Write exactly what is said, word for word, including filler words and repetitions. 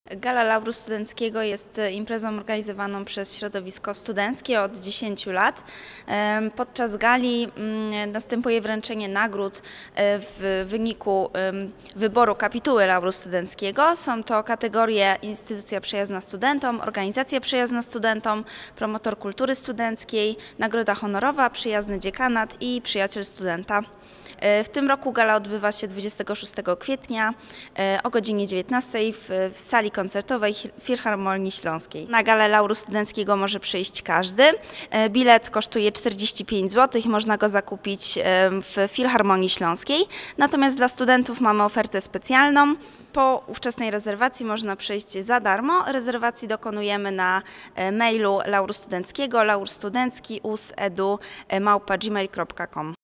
Gala Lauru Studenckiego jest imprezą organizowaną przez środowisko studenckie od dziesięciu lat. Podczas gali następuje wręczenie nagród w wyniku wyboru kapituły Lauru Studenckiego. Są to kategorie instytucja przyjazna studentom, organizacja przyjazna studentom, promotor kultury studenckiej, nagroda honorowa, przyjazny dziekanat i przyjaciel studenta. W tym roku gala odbywa się dwudziestego szóstego kwietnia o godzinie dziewiętnastej w, w sali koncertowej Filharmonii Śląskiej. Na galę Lauru Studenckiego może przyjść każdy. Bilet kosztuje czterdzieści pięć złotych, można go zakupić w Filharmonii Śląskiej. Natomiast dla studentów mamy ofertę specjalną. Po ówczesnej rezerwacji można przyjść za darmo. Rezerwacji dokonujemy na mailu Lauru Studenckiego laurstudencki us edu małpa gmail kropka com.